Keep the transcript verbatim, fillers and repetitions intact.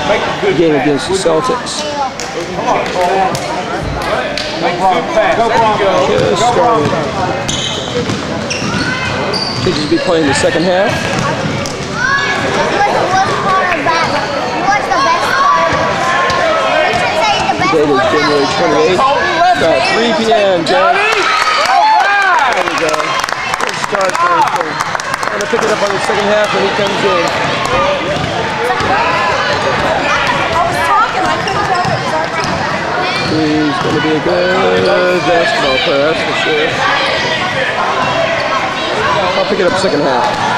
game against the Celtics. Just started. Kids will be playing the second half. Today is January twenty-eighth. About three P M Jack. There we go. Good start there. Trying to pick it up on the second half when he comes in. He's going to be a good basketball player, that's for sure. I'll pick it up second half.